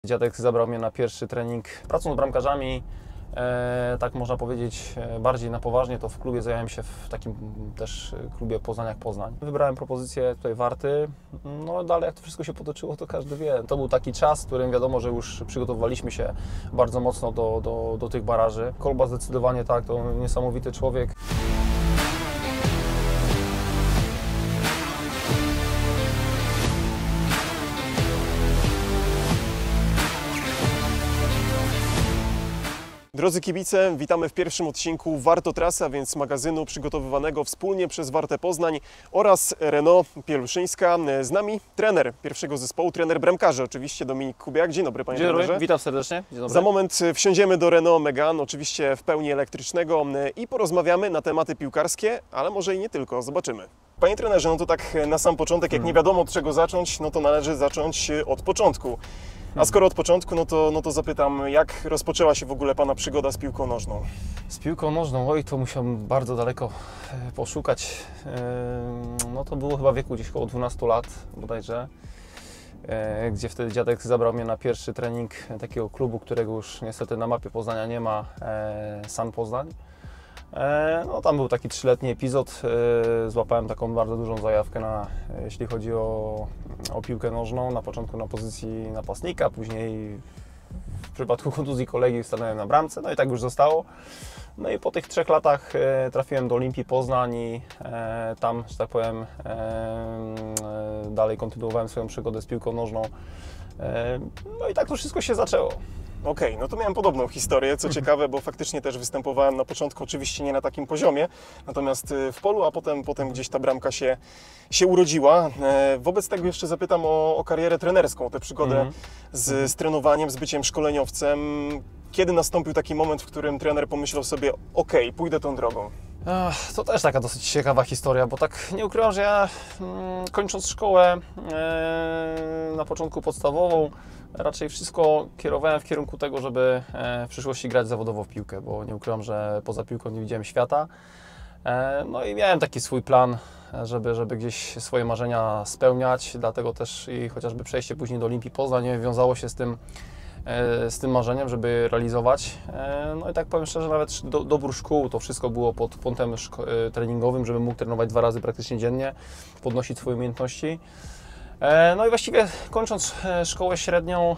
Dziadek zabrał mnie na pierwszy trening pracą z bramkarzami, tak można powiedzieć bardziej na poważnie, to w klubie zająłem się w takim też klubie Poznań jak Poznań. Wybrałem propozycję tutaj Warty, no dalej jak to wszystko się potoczyło, to każdy wie. To był taki czas, w którym wiadomo, że już przygotowaliśmy się bardzo mocno do tych baraży. Kolba zdecydowanie tak, to niesamowity człowiek. Drodzy kibice, witamy w pierwszym odcinku Warto Trasa, więc magazynu przygotowywanego wspólnie przez Wartę Poznań oraz Renault Pieluszyńska. Z nami trener pierwszego zespołu, trener bramkarzy, oczywiście Dominik Kubiak. Dzień dobry, panie trenerze. Witam serdecznie. Dzień dobry. Za moment wsiądziemy do Renault Megane, oczywiście w pełni elektrycznego i porozmawiamy na tematy piłkarskie, ale może i nie tylko, zobaczymy. Panie trenerze, no to tak na sam początek, jak nie wiadomo od czego zacząć, no to należy zacząć od początku. A skoro od początku, no to zapytam, jak rozpoczęła się w ogóle Pana przygoda z piłką nożną? Z piłką nożną, oj, to musiałem bardzo daleko poszukać. No to było chyba w wieku gdzieś około 12 lat bodajże, gdzie wtedy dziadek zabrał mnie na pierwszy trening takiego klubu, którego już niestety na mapie Poznania nie ma, San Poznań. No tam był taki 3-letni epizod, złapałem taką bardzo dużą zajawkę jeśli chodzi o piłkę nożną, na początku na pozycji napastnika, później w przypadku kontuzji kolegi stanąłem na bramce, no i tak już zostało. No i po tych 3 latach trafiłem do Olimpii Poznań i tam, że tak powiem, dalej kontynuowałem swoją przygodę z piłką nożną. No i tak to wszystko się zaczęło. Okej, no to miałem podobną historię, co ciekawe, bo faktycznie też występowałem na początku, oczywiście nie na takim poziomie, natomiast w polu, a potem gdzieś ta bramka się urodziła. Wobec tego jeszcze zapytam o karierę trenerską, tę przygodę z trenowaniem, z byciem szkoleniowcem. Kiedy nastąpił taki moment, w którym trener pomyślał sobie, okej, pójdę tą drogą? To też taka dosyć ciekawa historia, bo tak nie ukrywam, że ja kończąc szkołę na początku podstawową, raczej wszystko kierowałem w kierunku tego, żeby w przyszłości grać zawodowo w piłkę, bo nie ukrywam, że poza piłką nie widziałem świata. No i miałem taki swój plan, żeby gdzieś swoje marzenia spełniać, dlatego też i chociażby przejście później do Olimpii Poznań wiązało się z tym marzeniem, żeby realizować. No i tak powiem szczerze, nawet dobór szkół, to wszystko było pod kątem treningowym, żebym mógł trenować 2 razy praktycznie dziennie, podnosić swoje umiejętności. No i właściwie kończąc szkołę średnią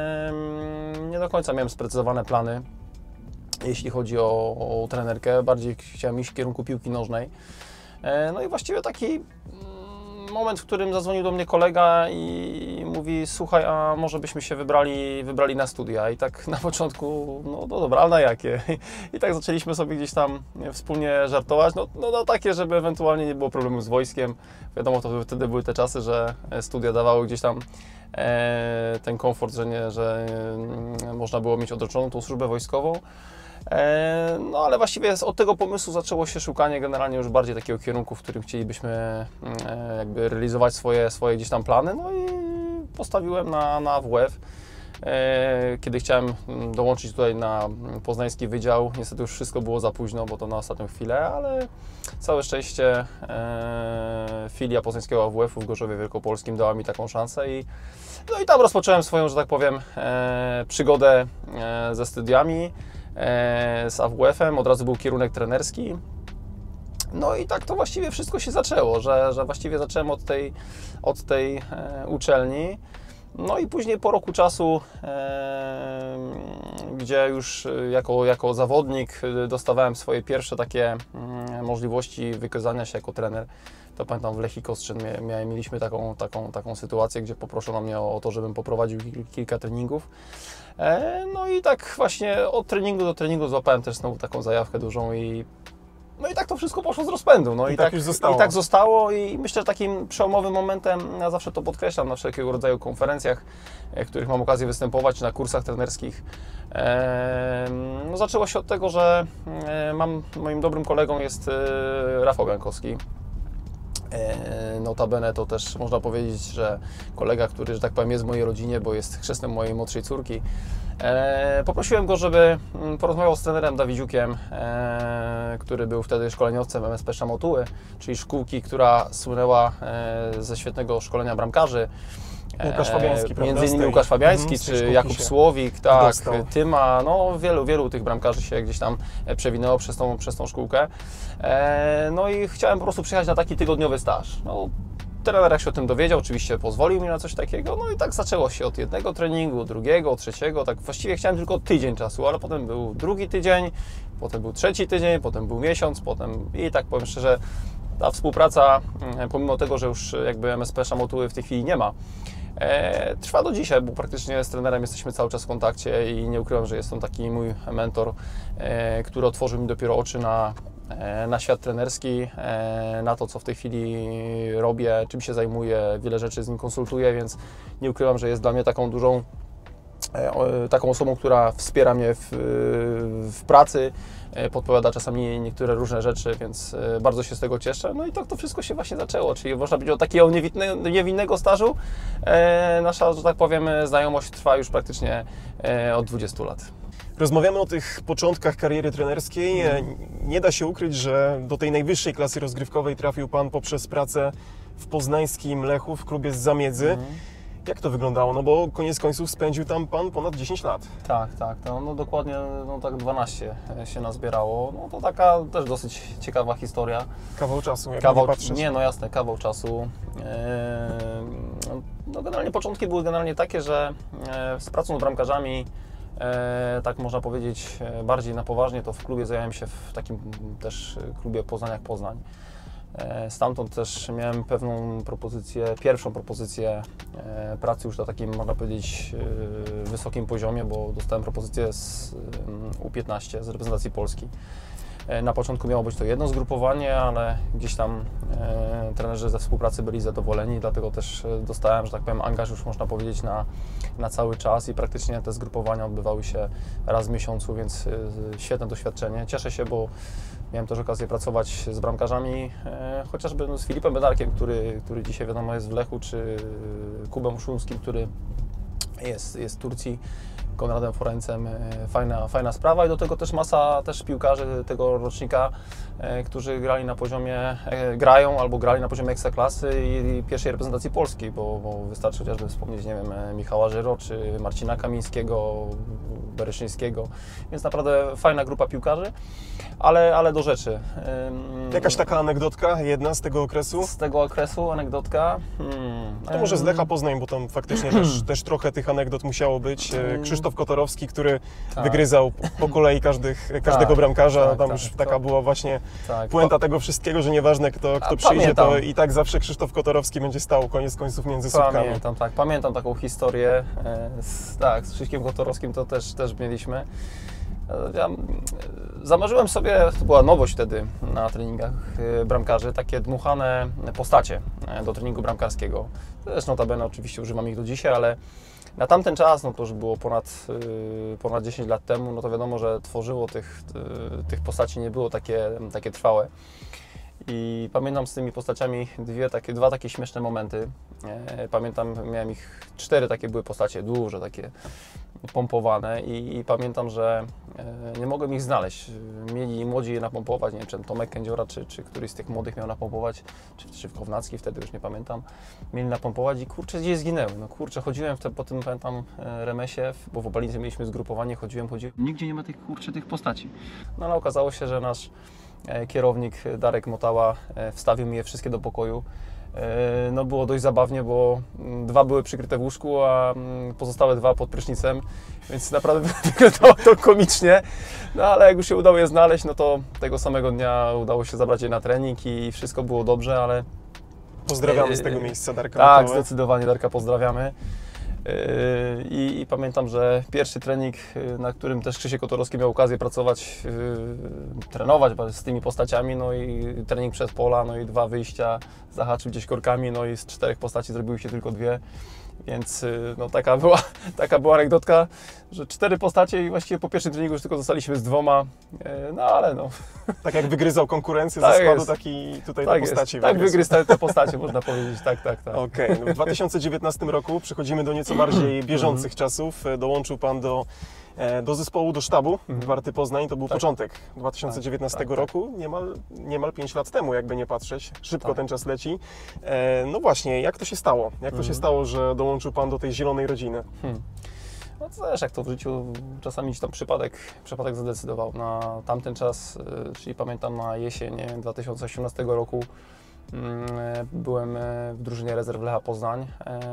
nie do końca miałem sprecyzowane plany, jeśli chodzi o trenerkę, bardziej chciałem iść w kierunku piłki nożnej. No i właściwie taki moment, w którym zadzwonił do mnie kolega i mówi, słuchaj, a może byśmy się wybrali na studia. I tak na początku, no dobra, ale na jakie? I tak zaczęliśmy sobie gdzieś tam wspólnie żartować, no takie, żeby ewentualnie nie było problemu z wojskiem. Wiadomo, to wtedy były te czasy, że studia dawały gdzieś tam ten komfort, że można było mieć odroczoną tą służbę wojskową. No ale właściwie od tego pomysłu zaczęło się szukanie generalnie już bardziej takiego kierunku, w którym chcielibyśmy jakby realizować swoje gdzieś tam plany. No i postawiłem na AWF. Kiedy chciałem dołączyć tutaj na poznański wydział, niestety już wszystko było za późno, bo to na ostatnią chwilę, ale całe szczęście filia poznańskiego AWF-u w Gorzowie Wielkopolskim dała mi taką szansę no i tam rozpocząłem swoją, że tak powiem, przygodę ze studiami. Z AWF-em, od razu był kierunek trenerski. No i tak to właściwie wszystko się zaczęło, że właściwie zacząłem od tej uczelni. No i później po roku czasu, gdzie już jako zawodnik dostawałem swoje pierwsze takie możliwości wykazania się jako trener. To pamiętam w Lechii Kostrzyn mieliśmy taką sytuację, gdzie poproszono mnie o to, żebym poprowadził kilka treningów. No i tak właśnie od treningu do treningu złapałem też znowu taką zajawkę dużą no i tak to wszystko poszło z rozpędu. No i tak już zostało. I tak zostało i myślę, że takim przełomowym momentem, ja zawsze to podkreślam na wszelkiego rodzaju konferencjach, w których mam okazję występować, na kursach trenerskich. No zaczęło się od tego, że moim dobrym kolegą jest Rafał Jankowski. Notabene to też można powiedzieć, że kolega, który, że tak powiem, jest w mojej rodzinie, bo jest chrzestnym mojej młodszej córki. Poprosiłem go, żeby porozmawiał z trenerem Dawidziukiem, który był wtedy szkoleniowcem MSP Szamotuły, czyli szkółki, która słynęła ze świetnego szkolenia bramkarzy. Łukasz Fabiański, prawda? Między innymi Łukasz Fabiański, czy Jakub Słowik, tak, Tyma, no wielu tych bramkarzy się gdzieś tam przewinęło przez tą szkółkę. No i chciałem po prostu przyjechać na taki tygodniowy staż. No, trener jak się o tym dowiedział, oczywiście pozwolił mi na coś takiego, no i tak zaczęło się od jednego treningu, drugiego, trzeciego, tak właściwie chciałem tylko tydzień czasu, ale potem był drugi tydzień, potem był trzeci tydzień, potem był miesiąc, potem i tak powiem szczerze, ta współpraca, pomimo tego, że już jakby MSP Szamotuły w tej chwili nie ma, trwa do dzisiaj, bo praktycznie z trenerem jesteśmy cały czas w kontakcie i nie ukrywam, że jest on taki mój mentor, który otworzył mi dopiero oczy na świat trenerski, na to, co w tej chwili robię, czym się zajmuję, wiele rzeczy z nim konsultuję, więc nie ukrywam, że jest dla mnie taką osobą, która wspiera mnie w pracy, podpowiada czasami niektóre różne rzeczy, więc bardzo się z tego cieszę. No i tak to wszystko się właśnie zaczęło, czyli można powiedzieć o takiego niewinnego stażu. Nasza, że tak powiem, znajomość trwa już praktycznie od 20 lat. Rozmawiamy o tych początkach kariery trenerskiej. Nie da się ukryć, że do tej najwyższej klasy rozgrywkowej trafił Pan poprzez pracę w poznańskim Lechu, w klubie z Zamiedzy. Jak to wyglądało? No bo koniec końców spędził tam Pan ponad 10 lat. Tak, no dokładnie, no tak 12 się nazbierało. No to taka też dosyć ciekawa historia. Kawał czasu, jak nie patrzeć. Nie, no jasne, kawał czasu. No generalnie początki były generalnie takie, że z pracą z bramkarzami, tak można powiedzieć bardziej na poważnie, to w klubie zająłem się w takim też klubie Poznań jak Poznań. Stamtąd też miałem pierwszą propozycję pracy już na takim, można powiedzieć, wysokim poziomie, bo dostałem propozycję z U15, z reprezentacji Polski. Na początku miało być to jedno zgrupowanie, ale gdzieś tam trenerzy ze współpracy byli zadowoleni, dlatego też dostałem, że tak powiem, angaż już można powiedzieć na cały czas i praktycznie te zgrupowania odbywały się raz w miesiącu, więc świetne doświadczenie. Cieszę się, bo miałem też okazję pracować z bramkarzami, chociażby z Filipem Bedarkiem, który dzisiaj wiadomo jest w Lechu, czy Kubą Szumskim, który jest w Turcji, Konradem Forencem, fajna sprawa i do tego też masa piłkarzy tego rocznika, którzy grali na poziomie, grają albo grali na poziomie ekstraklasy i pierwszej reprezentacji Polski, bo wystarczy chociażby wspomnieć, nie wiem, Michała Żyro, czy Marcina Kamińskiego, Bereszyńskiego, więc naprawdę fajna grupa piłkarzy, ale do rzeczy. Jakaś taka anegdotka, jedna z tego okresu? Z tego okresu anegdotka? To może z Lecha Poznań, bo tam faktycznie też trochę tych anegdot musiało być. Krzysztof Kotorowski, który wygryzał po kolei każdego bramkarza. Tam już taka była właśnie puenta tego wszystkiego, że nieważne kto przyjdzie, to i tak zawsze Krzysztof Kotorowski będzie stał koniec końców między słupkami. Pamiętam taką historię. Z Krzyśkiem Kotorowskim to też mieliśmy. Ja zamarzyłem sobie, to była nowość wtedy na treningach bramkarzy, takie dmuchane postacie do treningu bramkarskiego. Też notabene oczywiście używam ich do dzisiaj, ale na tamten czas, no to już było ponad 10 lat temu, no to wiadomo, że tworzywo tych postaci nie było takie trwałe. I pamiętam z tymi postaciami dwa takie śmieszne momenty. Pamiętam, miałem ich 4 takie były postacie, duże, takie pompowane i pamiętam, że nie mogłem ich znaleźć. Mieli młodzi je napompować, nie wiem, czy Tomek Kędziora, czy któryś z tych młodych miał napompować, czy Kownacki, wtedy już nie pamiętam. Mieli napompować i kurczę, gdzieś zginęły. No kurczę, chodziłem po tym, pamiętam, remesie, bo w Opalicy mieliśmy zgrupowanie, chodziłem. Nigdzie nie ma tych postaci. No ale okazało się, że nasz kierownik Darek Motała wstawił mi je wszystkie do pokoju. No było dość zabawnie, bo 2 były przykryte w łóżku, a pozostałe 2 pod prysznicem, więc naprawdę wyglądało to komicznie. No ale jak już się udało je znaleźć, no to tego samego dnia udało się zabrać je na trening i wszystko było dobrze, ale... Pozdrawiamy z tego miejsca Darka Tak, Motałę. zdecydowanie Darka pozdrawiamy. I pamiętam, że pierwszy trening, na którym też Krzysiek Kotorowski miał okazję pracować, trenować z tymi postaciami, no i trening przez pola, no i 2 wyjścia, zahaczył gdzieś korkami, no i z 4 postaci zrobiły się tylko 2. Więc no, taka była anegdotka, że 4 postacie i właściwie po pierwszym treningu już tylko zostaliśmy z 2, no ale no. Tak jak wygryzał konkurencję ze składu, tak i tutaj te postaci Tak wygryzł te postacie, można powiedzieć, tak. Okej, no w 2019 roku przechodzimy do nieco bardziej bieżących czasów. Dołączył Pan do do zespołu, do sztabu Warty Poznań. To był początek 2019 roku, niemal 5 lat temu, jakby nie patrzeć. Szybko ten czas leci. No właśnie, jak to się stało? Jak to się stało, że dołączył Pan do tej zielonej rodziny? No to też jak to w życiu, czasami ci tam przypadek zadecydował. Na tamten czas, czyli pamiętam na jesień 2018 roku, byłem w drużynie rezerw Lecha Poznań.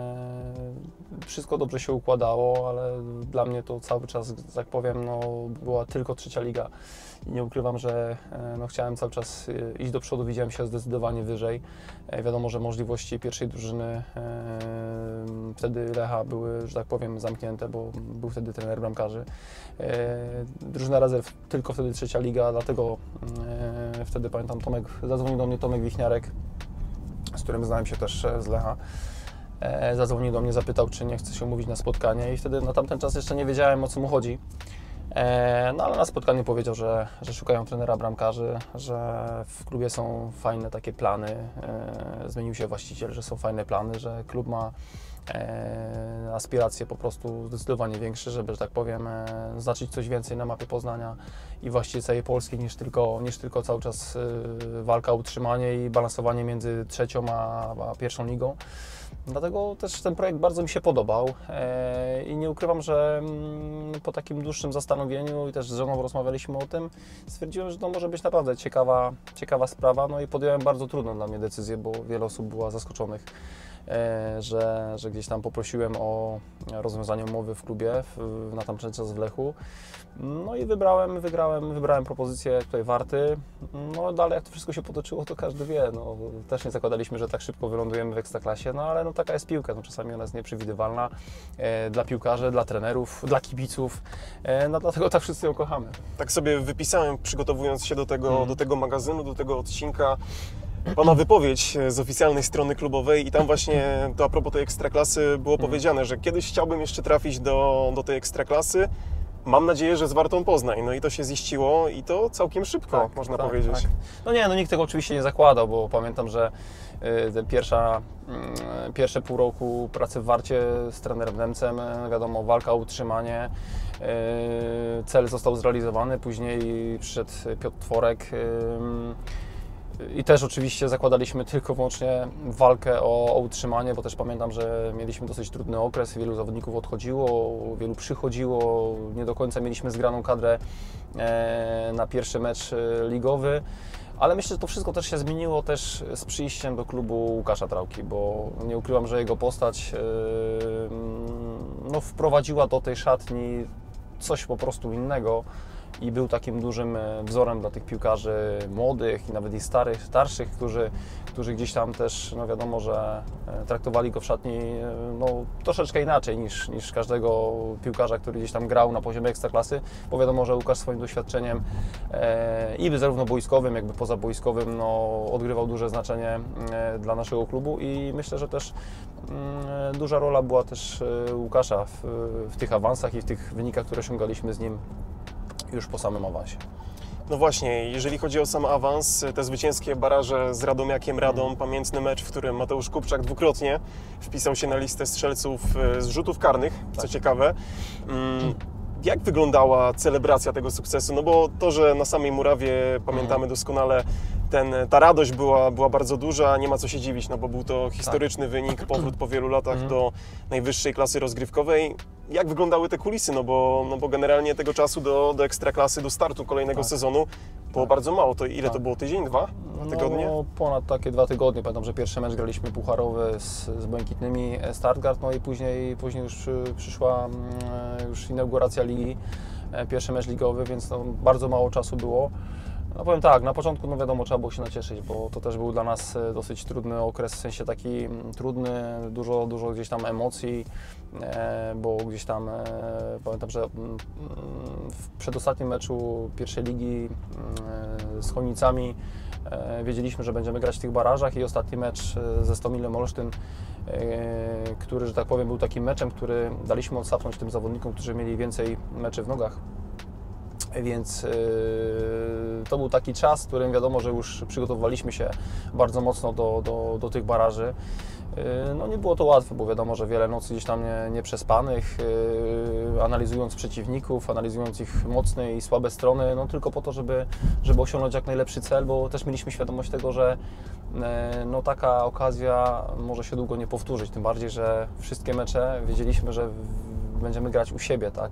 Wszystko dobrze się układało, ale dla mnie to cały czas, tak powiem, no, była tylko trzecia liga. I nie ukrywam, że no, chciałem cały czas iść do przodu, widziałem się zdecydowanie wyżej. Wiadomo, że możliwości pierwszej drużyny wtedy Lecha były, że tak powiem, zamknięte, bo był wtedy trener bramkarzy. Drużyna rezerw tylko wtedy trzecia liga, dlatego wtedy pamiętam, zadzwonił do mnie Tomek Wichniarek, z którym znałem się też z Lecha. Zadzwonił do mnie, zapytał, czy nie chce się umówić na spotkanie i wtedy na tamten czas jeszcze nie wiedziałem, o co mu chodzi. No ale na spotkaniu powiedział, że szukają trenera bramkarzy, że w klubie są fajne takie plany, zmienił się właściciel, że są fajne plany, że klub ma aspiracje po prostu zdecydowanie większe, żeby, że tak powiem, znaczyć coś więcej na mapie Poznania i właściwie całej Polski niż tylko cały czas walka o utrzymanie i balansowanie między trzecią a pierwszą ligą. Dlatego też ten projekt bardzo mi się podobał i nie ukrywam, że po takim dłuższym zastanowieniu i też z żoną rozmawialiśmy o tym, stwierdziłem, że to może być naprawdę ciekawa sprawa, no i podjąłem bardzo trudną dla mnie decyzję, bo wiele osób było zaskoczonych, że gdzieś tam poprosiłem o rozwiązanie umowy w klubie na tamten czas w Lechu. No i wybrałem propozycję tutaj Warty. No dalej jak to wszystko się potoczyło, to każdy wie. No, też nie zakładaliśmy, że tak szybko wylądujemy w Ekstraklasie, no ale no, taka jest piłka. No, czasami ona jest nieprzewidywalna dla piłkarzy, dla trenerów, dla kibiców. No dlatego tak wszyscy ją kochamy. Tak sobie wypisałem, przygotowując się do tego magazynu, do tego odcinka, Pana wypowiedź z oficjalnej strony klubowej i tam właśnie to a propos tej Ekstraklasy było powiedziane, że kiedyś chciałbym jeszcze trafić do tej Ekstraklasy. Mam nadzieję, że z Wartą Poznań. No i to się ziściło i to całkiem szybko, można powiedzieć. Tak. No nie, no nikt tego oczywiście nie zakładał, bo pamiętam, że pierwsze pół roku pracy w Warcie z trenerem Nemcem, wiadomo, walka o utrzymanie, cel został zrealizowany, później przyszedł Piotr Tworek. I też oczywiście zakładaliśmy tylko wyłącznie walkę o utrzymanie, bo też pamiętam, że mieliśmy dosyć trudny okres, wielu zawodników odchodziło, wielu przychodziło, nie do końca mieliśmy zgraną kadrę na pierwszy mecz ligowy. Ale myślę, że to wszystko też się zmieniło też z przyjściem do klubu Łukasza Trałki, bo nie ukrywam, że jego postać no, wprowadziła do tej szatni coś po prostu innego. I był takim dużym wzorem dla tych piłkarzy młodych i nawet i starszych, którzy gdzieś tam też, no wiadomo, że traktowali go w szatni no, troszeczkę inaczej niż każdego piłkarza, który gdzieś tam grał na poziomie ekstraklasy, bo wiadomo, że Łukasz swoim doświadczeniem i zarówno boiskowym, jakby pozaboiskowym no, odgrywał duże znaczenie dla naszego klubu i myślę, że też duża rola była też Łukasza w tych awansach i w tych wynikach, które osiągaliśmy z nim już po samym awansie. No właśnie, jeżeli chodzi o sam awans, te zwycięskie baraże z Radomiakiem Radom, pamiętny mecz, w którym Mateusz Kupczak dwukrotnie wpisał się na listę strzelców z rzutów karnych, co ciekawe. Jak wyglądała celebracja tego sukcesu? No bo to, że na samej murawie, pamiętamy doskonale, ta radość była bardzo duża, nie ma co się dziwić, no bo był to historyczny wynik, powrót po wielu latach do najwyższej klasy rozgrywkowej. Jak wyglądały te kulisy? No bo generalnie tego czasu do Ekstraklasy, do startu kolejnego sezonu było bardzo mało. To ile to było? Tydzień, dwa tygodnie? No, ponad takie 2 tygodnie. Pamiętam, że pierwszy mecz graliśmy pucharowy z Błękitnymi Stargard, no i później już przyszła już inauguracja ligi, pierwszy mecz ligowy, więc no, bardzo mało czasu było. No powiem tak, na początku no wiadomo, trzeba było się nacieszyć, bo to też był dla nas dosyć trudny okres, w sensie taki trudny, dużo gdzieś tam emocji, bo gdzieś tam pamiętam, że w przedostatnim meczu pierwszej ligi z Chojnicami wiedzieliśmy, że będziemy grać w tych barażach i ostatni mecz ze Stomilem Olsztyn, który, że tak powiem, był takim meczem, który daliśmy odsapnąć tym zawodnikom, którzy mieli więcej meczy w nogach. Więc to był taki czas, w którym wiadomo, że już przygotowywaliśmy się bardzo mocno do tych baraży. No nie było to łatwe, bo wiadomo, że wiele nocy gdzieś tam nieprzespanych, analizując przeciwników, analizując ich mocne i słabe strony, no tylko po to, żeby osiągnąć jak najlepszy cel, bo też mieliśmy świadomość tego, że no taka okazja może się długo nie powtórzyć, tym bardziej, że wszystkie mecze wiedzieliśmy, że będziemy grać u siebie, tak,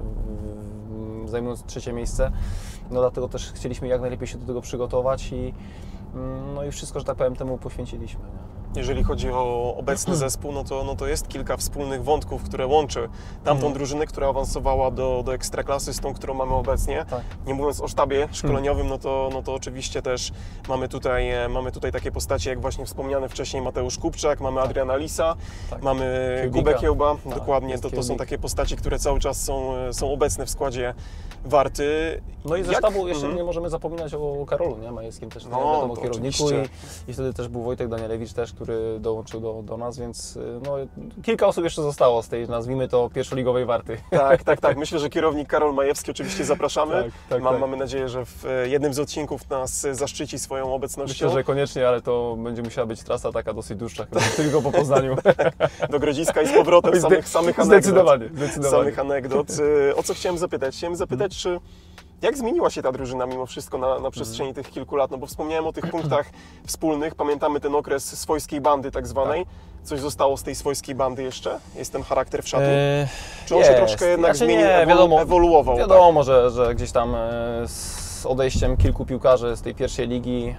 zajmując 3. miejsce, no dlatego też chcieliśmy jak najlepiej się do tego przygotować i no i wszystko, że tak powiem, temu poświęciliśmy. Nie? Jeżeli chodzi o obecny zespół, no to jest kilka wspólnych wątków, które łączy tamtą drużynę, która awansowała do Ekstraklasy z tą, którą mamy obecnie. Tak. Nie mówiąc o sztabie szkoleniowym, no to oczywiście też mamy tutaj takie postacie, jak właśnie wspomniany wcześniej Mateusz Kupczak, mamy Adriana Lisa, mamy Kubę Kiełba. Dokładnie, to są takie postaci, które cały czas są obecne w składzie Warty. No i ze sztabu jeszcze nie możemy zapominać o Karolu, nie? Majewskim też, wiadomo, kierowniku i wtedy też był Wojtek Danielewicz też, który dołączył do nas, więc no, kilka osób jeszcze zostało z tej, nazwijmy to, pierwszoligowej Warty. Tak. Myślę, że kierownik Karol Majewski oczywiście zapraszamy. Mamy nadzieję, że w jednym z odcinków nas zaszczyci swoją obecnością. Myślę, że koniecznie, ale to będzie musiała być trasa taka dosyć dłuższa, chyba tylko po Poznaniu. Do Grodziska i z powrotem samych anegdot. Zdecydowanie. Samych anegdot. O co chciałem zapytać? Czy jak zmieniła się ta drużyna mimo wszystko na przestrzeni tych kilku lat? No bo wspomniałem o tych punktach wspólnych, pamiętamy ten okres swojskiej bandy tak zwanej. Coś zostało z tej swojskiej bandy jeszcze? Jest ten charakter wszatu? Czy on się troszkę jednak zmienił, ewoluował? Wiadomo, że gdzieś tam z odejściem kilku piłkarzy z tej pierwszej ligi,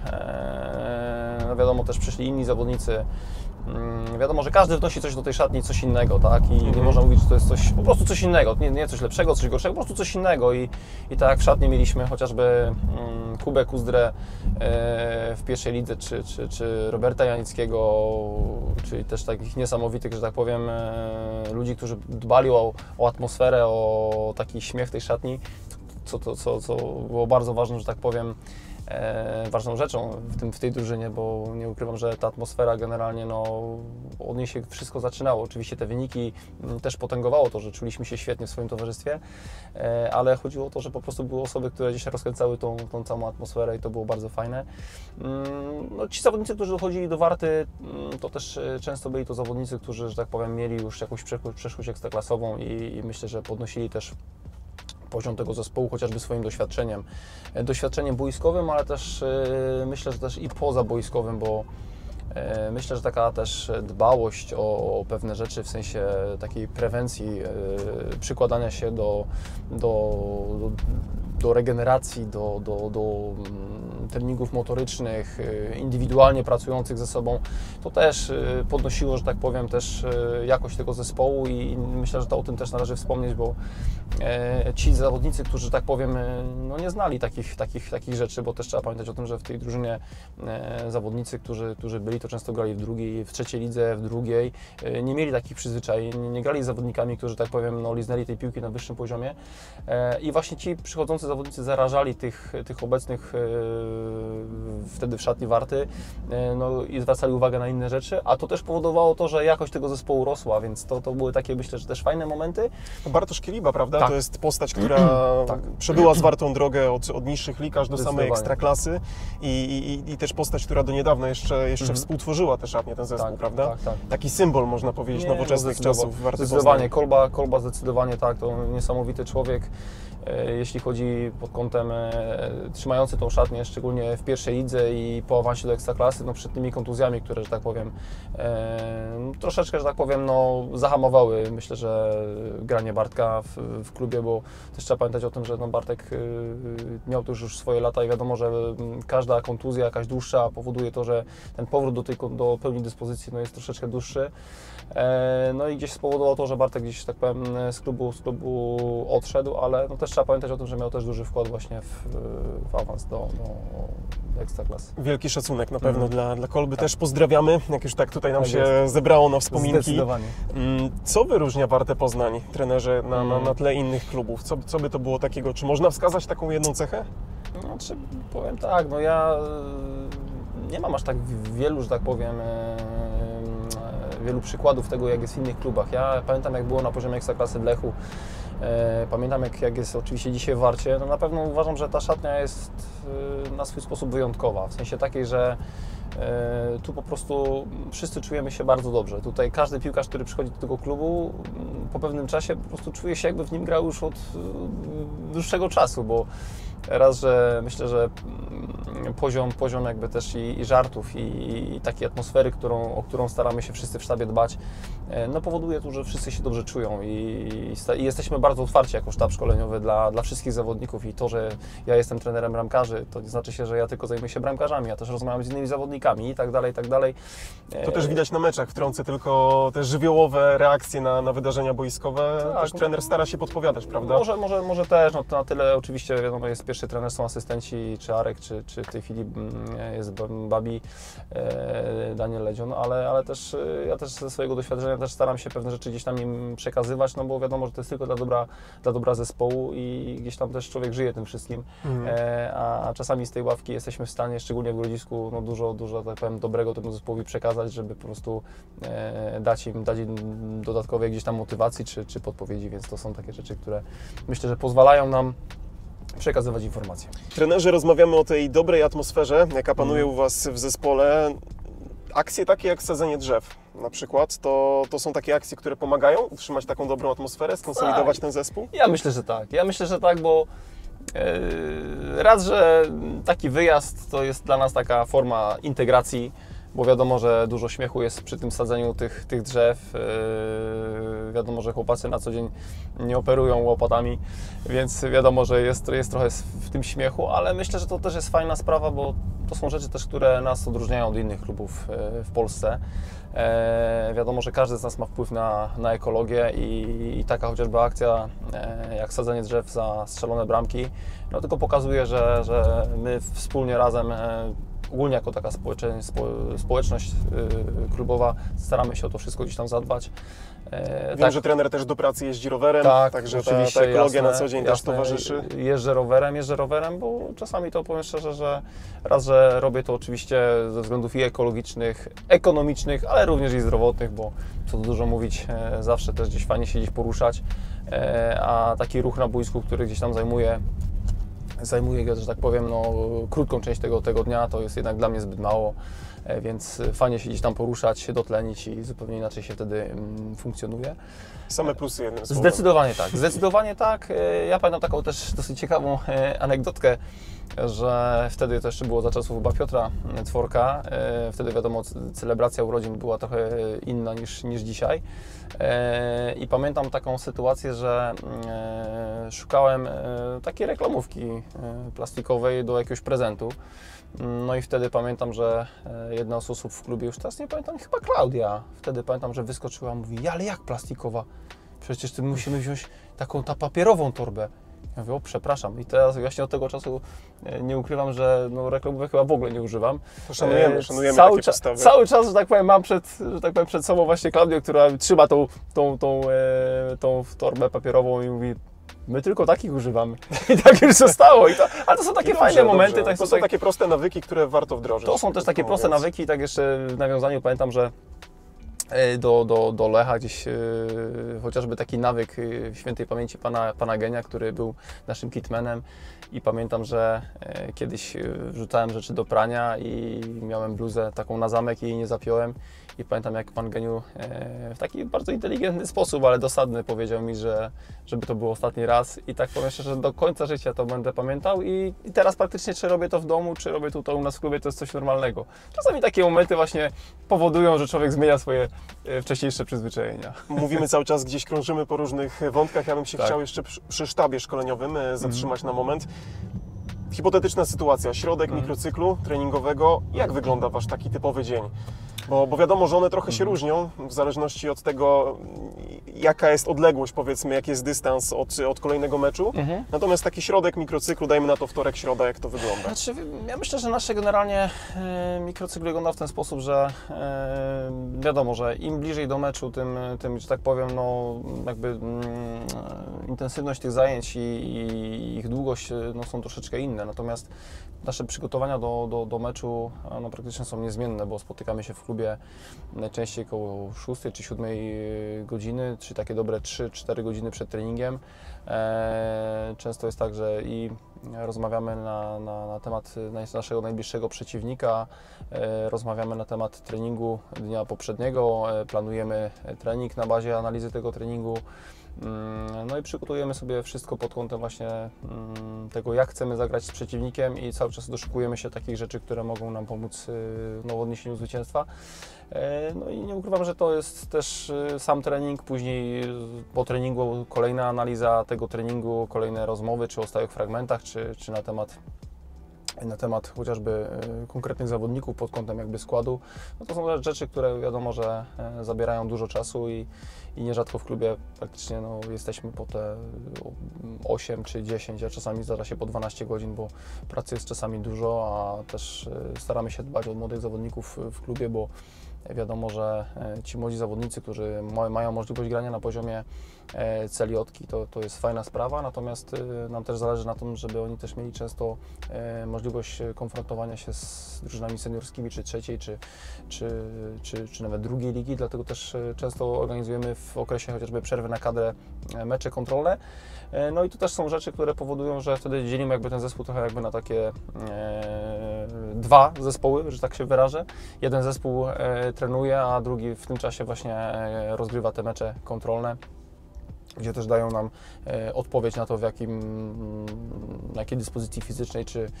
no wiadomo, też przyszli inni zawodnicy. Wiadomo, że każdy wnosi coś do tej szatni, coś innego, tak? I nie można mówić, że to jest coś, po prostu coś innego, nie coś lepszego, coś gorszego, po prostu coś innego. I tak jak w szatni mieliśmy chociażby Kubę Kuzdrę w pierwszej lidze, czy Roberta Janickiego, czyli też takich niesamowitych, że tak powiem, ludzi, którzy dbali o atmosferę, o taki śmiech w tej szatni, co było bardzo ważne, że tak powiem, ważną rzeczą w tej drużynie, bo nie ukrywam, że ta atmosfera generalnie, no, od niej się wszystko zaczynało. Oczywiście te wyniki też potęgowało to, że czuliśmy się świetnie w swoim towarzystwie, ale chodziło o to, że po prostu były osoby, które gdzieś rozkręcały tą całą atmosferę i to było bardzo fajne. No, ci zawodnicy, którzy dochodzili do Warty, to też często byli to zawodnicy, którzy, że tak powiem, mieli już jakąś przeszłość ekstraklasową i myślę, że podnosili też poziom tego zespołu, chociażby swoim doświadczeniem boiskowym, ale też myślę, że też i pozaboiskowym, bo myślę, że taka też dbałość o pewne rzeczy, w sensie takiej prewencji, przykładania się do regeneracji, do treningów motorycznych, indywidualnie pracujących ze sobą, to też podnosiło, że tak powiem, też jakość tego zespołu i myślę, że to o tym też należy wspomnieć, bo ci zawodnicy, którzy, że tak powiem, no nie znali takich rzeczy, bo też trzeba pamiętać o tym, że w tej drużynie zawodnicy, którzy byli, to często grali w drugiej, w trzeciej lidze, w drugiej, nie mieli takich przyzwyczajeń, nie grali z zawodnikami, którzy, tak powiem, no, liznęli tej piłki na wyższym poziomie i właśnie ci przychodzący zawodnicy zarażali tych obecnych wtedy w szatni Warty, no i zwracali uwagę na inne rzeczy, a to też powodowało to, że jakość tego zespołu rosła, więc to były takie, myślę, że też fajne momenty. Bartosz Kieliba, prawda? Tak. To jest postać, która przebyła zwartą drogę od niższych lig aż do samej ekstraklasy i też postać, która do niedawna jeszcze współtworzyła tę szatnię, ten zespół, prawda? Tak. Taki symbol, można powiedzieć, nowoczesnych czasów Warty Zdecydowanie, Kolba zdecydowanie tak, to niesamowity człowiek, jeśli chodzi pod kątem trzymający tą szatnię, szczególnie w pierwszej lidze i po awansie do ekstraklasy, no przed tymi kontuzjami, które, że tak powiem, troszeczkę, że tak powiem, no zahamowały, myślę, że granie Bartka w klubie, bo też trzeba pamiętać o tym, że no Bartek miał tu już swoje lata i wiadomo, że każda kontuzja, jakaś dłuższa powoduje to, że ten powrót do pełni dyspozycji no jest troszeczkę dłuższy. No i gdzieś spowodowało to, że Bartek gdzieś, tak powiem, z klubu odszedł, ale no też trzeba pamiętać o tym, że miał też duży wkład właśnie w awans do ekstraklasy. Wielki szacunek na pewno dla Kolby. Też pozdrawiamy, jak już tak tutaj nam się zebrało na wspominki. Zdecydowanie. Co wyróżnia Wartę Poznań, trenerze, na tle innych klubów? Co by to było takiego? Czy można wskazać taką jedną cechę? Znaczy, powiem tak, no ja nie mam aż tak wielu, że tak powiem, wielu przykładów tego, jak jest w innych klubach. Ja pamiętam, jak było na poziomie ekstraklasy w Lechu, Pamiętam jak jest oczywiście dzisiaj w Warcie, no na pewno uważam, że ta szatnia jest na swój sposób wyjątkowa, w sensie takiej, że tu po prostu wszyscy czujemy się bardzo dobrze. Tutaj każdy piłkarz, który przychodzi do tego klubu, po pewnym czasie po prostu czuje się, jakby w nim grał już od dłuższego czasu, bo raz, że myślę, że poziom jakby też i żartów i takiej atmosfery, o którą staramy się wszyscy w sztabie dbać, no powoduje to, że wszyscy się dobrze czują i jesteśmy bardzo otwarci jako sztab szkoleniowy dla wszystkich zawodników i to, że ja jestem trenerem bramkarzy, to nie znaczy się, że ja tylko zajmuję się bramkarzami, ja też rozmawiam z innymi zawodnikami i tak dalej, i tak dalej. To też widać na meczach, wtrącę tylko te żywiołowe reakcje na wydarzenia boiskowe, Tak, też trener stara się podpowiadać, prawda? Może też, no to na tyle oczywiście wiadomo, jest pierwszy trener, są asystenci, czy Arek, czy w tej chwili jest Babi, Daniel Ledzion, ale też ja też ze swojego doświadczenia też staram się pewne rzeczy gdzieś tam im przekazywać, no bo wiadomo, że to jest tylko dla dobra zespołu i gdzieś tam też człowiek żyje tym wszystkim, a czasami z tej ławki jesteśmy w stanie, szczególnie w Grodzisku, no dużo tak powiem, dobrego temu zespołowi przekazać, żeby po prostu dać im dodatkowej gdzieś tam motywacji czy podpowiedzi, więc to są takie rzeczy, które myślę, że pozwalają nam przekazywać informacje. Trenerze, rozmawiamy o tej dobrej atmosferze, jaka panuje u Was w zespole. Akcje takie jak sadzenie drzew na przykład, to są takie akcje, które pomagają utrzymać taką dobrą atmosferę, skonsolidować ten zespół? Ja myślę, że tak, bo raz, że taki wyjazd to jest dla nas taka forma integracji, bo wiadomo, że dużo śmiechu jest przy tym sadzeniu tych drzew. Wiadomo, że chłopacy na co dzień nie operują łopatami, więc wiadomo, że jest trochę w tym śmiechu, ale myślę, że to też jest fajna sprawa, bo to są rzeczy też, które nas odróżniają od innych klubów w Polsce. Wiadomo, że każdy z nas ma wpływ na ekologię i taka chociażby akcja jak sadzenie drzew za strzelone bramki, no tylko pokazuje, że my wspólnie razem, ogólnie jako taka społeczność klubowa, staramy się o to wszystko gdzieś tam zadbać. Wiem, że trener też do pracy jeździ rowerem, także ta ekologia na co dzień też towarzyszy. Jeżdżę rowerem, bo czasami to powiem szczerze, że raz, że robię to oczywiście ze względów i ekologicznych, ekonomicznych, ale również i zdrowotnych, bo co tu dużo mówić, zawsze też gdzieś fajnie się gdzieś poruszać, a taki ruch na boisku, który gdzieś tam zajmuje, że tak powiem, no, krótką część tego dnia, to jest jednak dla mnie zbyt mało, więc fajnie się gdzieś tam poruszać, dotlenić i zupełnie inaczej się wtedy funkcjonuje. Same plusy jednym słowem. Zdecydowanie tak. Ja pamiętam taką też dosyć ciekawą anegdotkę, że wtedy to jeszcze było za czasów chyba Piotra Tworka. Wtedy wiadomo, celebracja urodzin była trochę inna niż dzisiaj. I pamiętam taką sytuację, że szukałem takiej reklamówki plastikowej do jakiegoś prezentu. No i wtedy pamiętam, że jedna z osób w klubie, już teraz nie pamiętam, chyba Klaudia, wtedy pamiętam, że wyskoczyła, mówi: ale jak plastikowa? Przecież ty musimy wziąć taką papierową torbę. Ja mówię: o, przepraszam. I teraz właśnie od tego czasu nie ukrywam, że no, reklamówek chyba w ogóle nie używam. To szanujemy takie postawy. Cały czas, że tak powiem, mam przed sobą właśnie Klaudię, która trzyma tą torbę papierową i mówi: my tylko takich używamy. I tak już zostało. Ale to są takie fajne momenty. To są takie proste nawyki, które warto wdrożyć. To są też takie proste nawyki. I tak jeszcze w nawiązaniu pamiętam, że do Lecha gdzieś chociażby taki nawyk w świętej pamięci pana Genia, który był naszym kitmanem, i pamiętam, że kiedyś wrzucałem rzeczy do prania i miałem bluzę taką na zamek i jej nie zapiąłem, i pamiętam, jak pan Geniu w taki bardzo inteligentny sposób, ale dosadny, powiedział mi, żeby to był ostatni raz, i tak powiem szczerze, że do końca życia to będę pamiętał i teraz praktycznie, czy robię to w domu, czy robię tutaj u nas w klubie, to jest coś normalnego. Czasami takie momenty właśnie powodują, że człowiek zmienia swoje wcześniejsze przyzwyczajenia. Mówimy cały czas, gdzieś krążymy po różnych wątkach. Ja bym się chciał jeszcze przy sztabie szkoleniowym zatrzymać na moment. Hipotetyczna sytuacja, środek mikrocyklu treningowego. Jak wygląda Wasz taki typowy dzień? Bo wiadomo, że one trochę się różnią w zależności od tego, jaka jest odległość, powiedzmy, jaki jest dystans od kolejnego meczu. Natomiast taki środek mikrocyklu, dajmy na to wtorek, środa, jak to wygląda? Znaczy, ja myślę, że nasze generalnie mikrocykl wygląda w ten sposób, że wiadomo, że im bliżej do meczu, tym że tak powiem, no jakby intensywność tych zajęć i ich długość no, są troszeczkę inne. Natomiast nasze przygotowania do meczu no, praktycznie są niezmienne, bo spotykamy się w klubie najczęściej około 6 czy 7 godziny, czyli takie dobre 3-4 godziny przed treningiem. Często jest tak, że i rozmawiamy na temat naszego najbliższego przeciwnika, rozmawiamy na temat treningu dnia poprzedniego, planujemy trening na bazie analizy tego treningu. No i przygotujemy sobie wszystko pod kątem właśnie tego, jak chcemy zagrać z przeciwnikiem i cały czas doszukujemy się takich rzeczy, które mogą nam pomóc w odniesieniu zwycięstwa. No i nie ukrywam, że to jest też sam trening, później po treningu kolejna analiza tego treningu, kolejne rozmowy, czy o stałych fragmentach, czy na temat chociażby konkretnych zawodników pod kątem jakby składu. No to są rzeczy, które wiadomo, że zabierają dużo czasu i nierzadko w klubie praktycznie jesteśmy po te 8 czy 10, a czasami zdarza się po 12 godzin, bo pracy jest czasami dużo, a też staramy się dbać o młodych zawodników w klubie, bo wiadomo, że ci młodzi zawodnicy, którzy mają możliwość grania na poziomie celiotki, to jest fajna sprawa, natomiast nam też zależy na tym, żeby oni też mieli często możliwość konfrontowania się z drużynami seniorskimi, czy trzeciej, czy nawet drugiej ligi, dlatego też często organizujemy w okresie chociażby przerwy na kadrę mecze kontrolne. No i to też są rzeczy, które powodują, że wtedy dzielimy jakby ten zespół trochę jakby na takie dwa zespoły, że tak się wyrażę. Jeden zespół trenuje, a drugi w tym czasie właśnie rozgrywa te mecze kontrolne, gdzie też dają nam odpowiedź na to, na jakiej dyspozycji fizycznej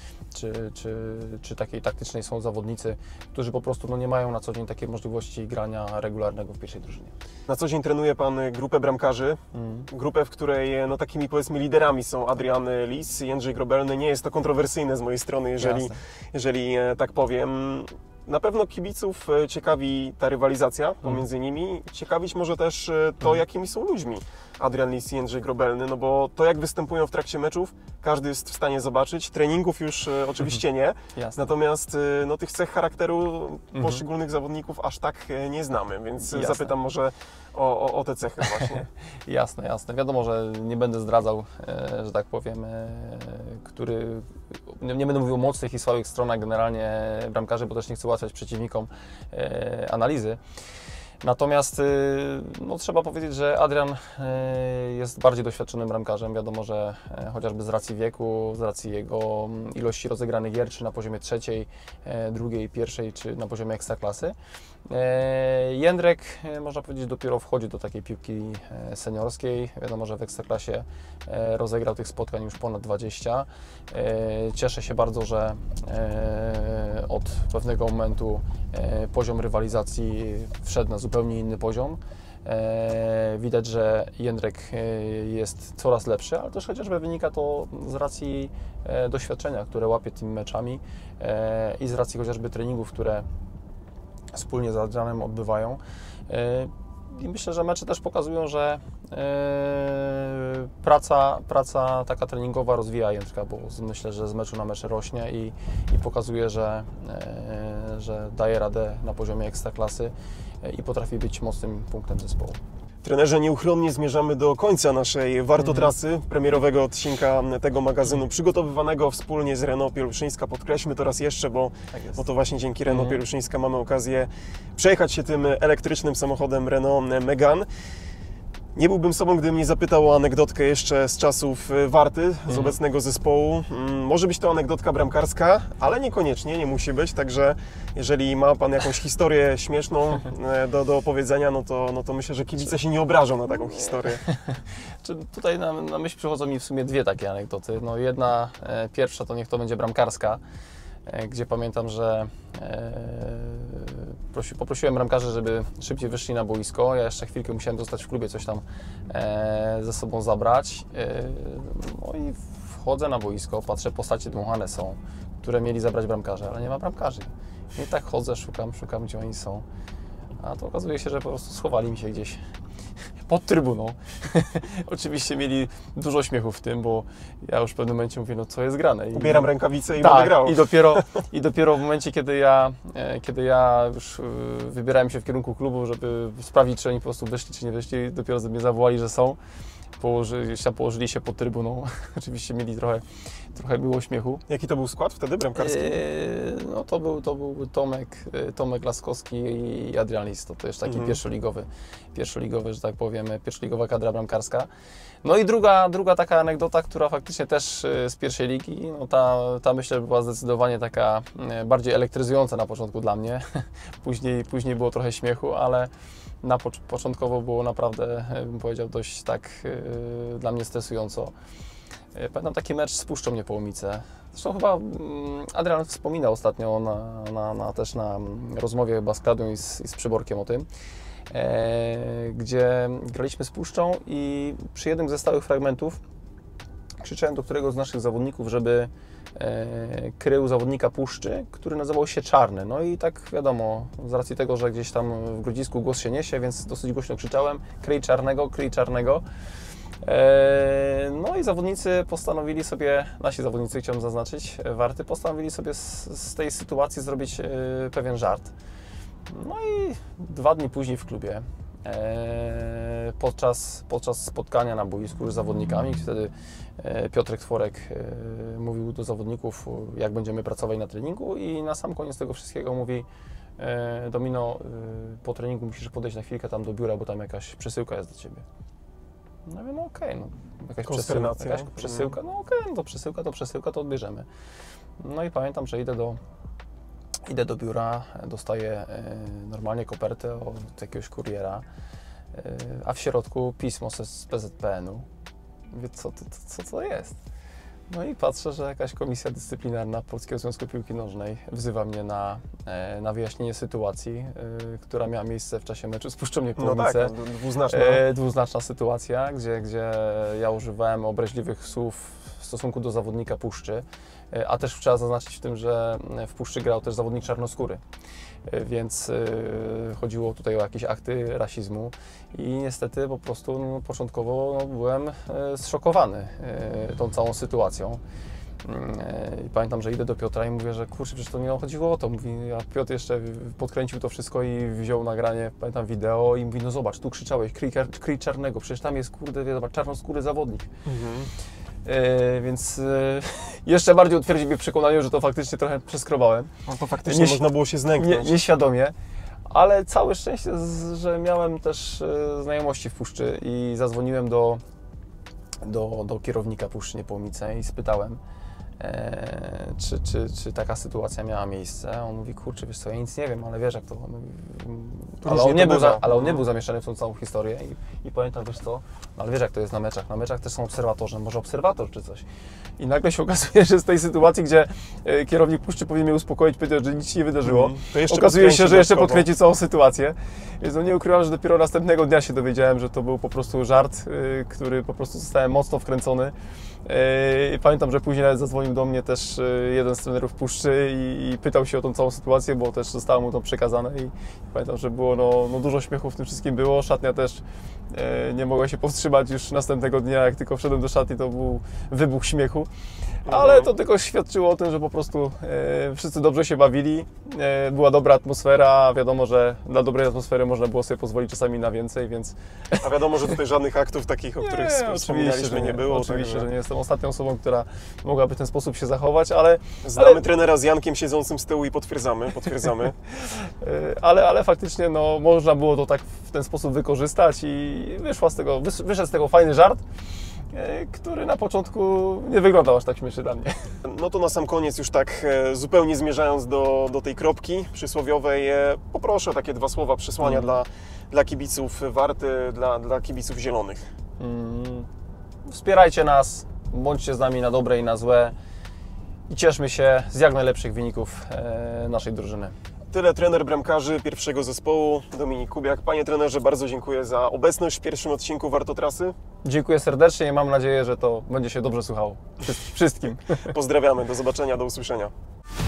czy takiej taktycznej są zawodnicy, którzy po prostu nie mają na co dzień takiej możliwości grania regularnego w pierwszej drużynie. Na co dzień trenuje Pan grupę bramkarzy, grupę, w której takimi powiedzmy liderami są Adrian Lis, Jędrzej Grobelny. Nie jest to kontrowersyjne z mojej strony, jeżeli tak powiem. Na pewno kibiców ciekawi ta rywalizacja pomiędzy nimi. Ciekawić może też to, jakimi są ludźmi Adrian Lis i Jędrzej Grobelny, no bo to, jak występują w trakcie meczów, każdy jest w stanie zobaczyć. Treningów już oczywiście nie, natomiast tych cech charakteru poszczególnych zawodników aż tak nie znamy, więc zapytam może o te cechy właśnie. Jasne. Wiadomo, że nie będę zdradzał, że tak powiem, nie będę mówił o mocnych i słabych stronach generalnie bramkarzy, bo też nie chcę ułatwiać przeciwnikom analizy. Natomiast trzeba powiedzieć, że Adrian jest bardziej doświadczonym bramkarzem. Wiadomo, że chociażby z racji wieku, z racji jego ilości rozegranych gier, czy na poziomie trzeciej, drugiej, pierwszej, czy na poziomie ekstraklasy. Jędrek, można powiedzieć, dopiero wchodzi do takiej piłki seniorskiej. Wiadomo, że w ekstraklasie rozegrał tych spotkań już ponad 20. Cieszę się bardzo, że od pewnego momentu poziom rywalizacji wszedł na zupełnie inny poziom. Widać, że Jędrek jest coraz lepszy, ale też chociażby wynika to z racji doświadczenia, które łapie tymi meczami i z racji chociażby treningów, które wspólnie z Adrianem odbywają. I myślę, że mecze też pokazują, że praca taka treningowa rozwija Jędrka, bo myślę, że z meczu na mecz rośnie i pokazuje, że daje radę na poziomie ekstraklasy i potrafi być mocnym punktem zespołu. Trenerze, nieuchronnie zmierzamy do końca naszej Wartotrasy, premierowego odcinka tego magazynu, przygotowywanego wspólnie z Renault Pieluszyńska. Podkreślmy to raz jeszcze, bo to właśnie dzięki Renault Pieluszyńska mamy okazję przejechać się tym elektrycznym samochodem Renault Megane. Nie byłbym sobą, gdybym nie zapytał o anegdotkę jeszcze z czasów Warty, z obecnego zespołu. Może być to anegdotka bramkarska, ale niekoniecznie, nie musi być, także jeżeli ma Pan jakąś historię śmieszną do opowiedzenia, no to myślę, że kibice się nie obrażą na taką historię. Tutaj na myśl przychodzą mi w sumie dwie takie anegdoty. Jedna, pierwsza to niech to będzie bramkarska, gdzie pamiętam, że poprosiłem bramkarzy, żeby szybciej wyszli na boisko. Ja jeszcze chwilkę musiałem zostać w klubie, coś tam ze sobą zabrać. No i wchodzę na boisko, patrzę, postacie dmuchane są, które mieli zabrać bramkarze, ale nie ma bramkarzy. I tak chodzę, szukam, gdzie oni są. A to okazuje się, że po prostu schowali mi się gdzieś pod trybuną. Oczywiście mieli dużo śmiechu w tym, bo ja już w pewnym momencie mówię, co jest grane. Ubieram rękawice i będę grał. I dopiero w momencie, kiedy ja już wybierałem się w kierunku klubu, żeby sprawdzić, czy oni po prostu wyszli, czy nie wyszli, dopiero mnie zawołali, że są. położyli się pod trybuną. Oczywiście mieli trochę było śmiechu. Jaki to był skład wtedy bramkarski? No to był Tomek Laskowski i Adrian Lis. To już taki pierwszoligowy, że tak powiem, pierwszoligowa kadra bramkarska. No i druga taka anegdota, która faktycznie też z pierwszej ligi, no ta myślę była zdecydowanie taka bardziej elektryzująca na początku dla mnie. Później było trochę śmiechu, ale początkowo było naprawdę, bym powiedział, dość tak dla mnie stresująco. Pamiętam taki mecz z Puszczą Niepołomice. Zresztą chyba Adrian wspominał ostatnio też na rozmowie chyba z Klaudią i z Przyborkiem o tym, gdzie graliśmy z Puszczą i przy jednym ze stałych fragmentów krzyczałem do któregoś z naszych zawodników, żeby krył zawodnika Puszczy, który nazywał się Czarny. No i tak wiadomo, z racji tego, że gdzieś tam w Grodzisku głos się niesie, więc dosyć głośno krzyczałem: kryj Czarnego, kryj Czarnego. No i zawodnicy postanowili sobie, nasi zawodnicy, chciałem zaznaczyć, Warty, postanowili sobie z tej sytuacji zrobić pewien żart. No i 2 dni później w klubie, podczas spotkania na boisku z zawodnikami, wtedy Piotrek Tworek mówił do zawodników, jak będziemy pracować na treningu, i na sam koniec tego wszystkiego mówi: Domino, po treningu musisz podejść na chwilkę tam do biura, bo tam jakaś przesyłka jest do Ciebie. No mówię, no okej, no, jakaś przesyłka, no okej, no to przesyłka, to odbierzemy. No i pamiętam, że idę do biura, dostaję normalnie kopertę od jakiegoś kuriera, a w środku pismo z PZPN-u. Mówię, co to jest? No i patrzę, że jakaś komisja dyscyplinarna Polskiego Związku Piłki Nożnej wzywa mnie na wyjaśnienie sytuacji, która miała miejsce w czasie meczu z Puszczą Niepołomice. No tak, dwuznaczna sytuacja, gdzie ja używałem obraźliwych słów w stosunku do zawodnika Puszczy, a też trzeba zaznaczyć w tym, że w Puszczy grał też zawodnik czarnoskóry, więc chodziło tutaj o jakieś akty rasizmu i niestety po prostu początkowo byłem zszokowany tą całą sytuacją. I pamiętam, że idę do Piotra i mówię, że kurczę, przecież to nie chodziło o to. Mówi, a Piotr jeszcze podkręcił to wszystko i wziął nagranie, pamiętam, wideo i mówi, no zobacz, tu krzyczałeś, kryj Czarnego, przecież tam jest, kurde, zobacz, czarnoskóry zawodnik. Więc jeszcze bardziej utwierdził mnie w przekonaniu, że to faktycznie trochę przeskrobałem. No to faktycznie można było się znęknąć. Nieświadomie, ale całe szczęście, że miałem też znajomości w Puszczy i zadzwoniłem do kierownika Puszczy Niepołomice i spytałem, czy taka sytuacja miała miejsce. On mówi, kurczę, wiesz co, ja nic nie wiem, ale wiesz jak to... Ale on nie był zamieszany w tą całą historię i pamiętam, wiesz co, ale wiesz jak to jest na meczach też są obserwatorzy, może obserwator czy coś. I nagle się okazuje, że z tej sytuacji, gdzie kierownik Puszczy powinien mnie uspokoić, powiedział, że nic się nie wydarzyło, okazuje się, że jeszcze podkręcił całą sytuację. Więc no nie ukrywam, że dopiero następnego dnia się dowiedziałem, że to był po prostu żart, który po prostu zostałem mocno wkręcony. I pamiętam, że później nawet zadzwonił do mnie też jeden z trenerów Puszczy i pytał się o tą całą sytuację, bo też zostało mu to przekazane i pamiętam, że było no dużo śmiechu w tym wszystkim było. Szatnia też nie mogła się powstrzymać już następnego dnia, jak tylko wszedłem do szatni, to był wybuch śmiechu. Ale to tylko świadczyło o tym, że po prostu wszyscy dobrze się bawili, była dobra atmosfera, wiadomo, że dla dobrej atmosfery można było sobie pozwolić czasami na więcej, więc... A wiadomo, że tutaj żadnych aktów takich, o których wspominaliśmy, nie było. Oczywiście, że nie jestem ostatnią osobą, która mogłaby w ten sposób się zachować, ale... Znamy trenera z Jankiem siedzącym z tyłu i potwierdzamy. ale faktycznie no, można było to tak w ten sposób wykorzystać i wyszedł z tego fajny żart, który na początku nie wyglądał aż tak śmiesznie dla mnie. No to na sam koniec, już tak zupełnie zmierzając do tej kropki przysłowiowej, poproszę o takie 2 słowa przesłania dla kibiców Warty, dla kibiców zielonych. Wspierajcie nas, bądźcie z nami na dobre i na złe i cieszmy się z jak najlepszych wyników naszej drużyny. Tyle trener bramkarzy pierwszego zespołu, Dominik Kubiak. Panie trenerze, bardzo dziękuję za obecność w pierwszym odcinku Wartotrasy. Dziękuję serdecznie i mam nadzieję, że to będzie się dobrze słuchało wszystkim. Pozdrawiamy, do zobaczenia, do usłyszenia.